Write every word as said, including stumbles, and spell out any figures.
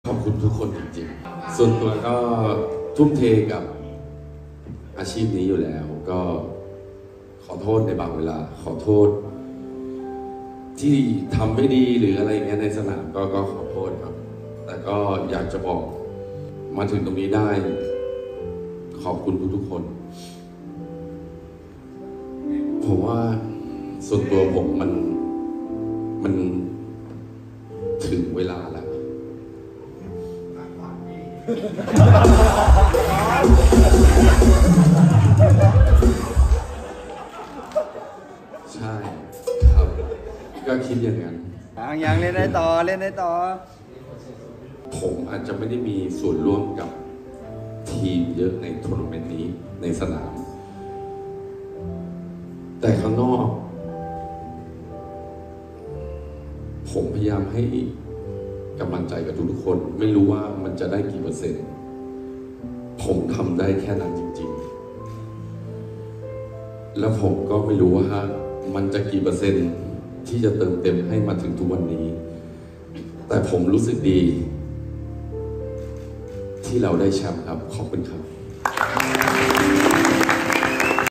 ขอบคุณทุกคนจริงๆส่วนตัวก็ทุ่มเทกับอาชีพนี้อยู่แล้วก็ขอโทษในบางเวลาขอโทษที่ทำไม่ดีหรืออะไรเงี้ยในสนามก็ก็ขอโทษครับแต่ก็อยากจะบอกมาถึงตรงนี้ได้ขอบคุณทุกๆคนผมว่าส่วนตัวผมมันมันถึงเวลาแล้วใช่ครับก็คิดอย่างนั้นยังเล่นได้ต่อเล่นได้ต่อผมอาจจะไม่ได้มีส่วนร่วมกับทีมเยอะในทัวร์นาเมนต์นี้ในสนามแต่ข้างนอกผมพยายามให้กำลังใจกับทุกๆคนไม่รู้ว่ามันจะได้กี่เปอร์เซ็นต์ผมทำได้แค่นั้นจริงๆแล้วผมก็ไม่รู้ว่ามันจะกี่เปอร์เซ็นต์ที่จะเติมเต็มให้มาถึงทุกวันนี้แต่ผมรู้สึกดีที่เราได้แชมป์ครับขอบคุณครับ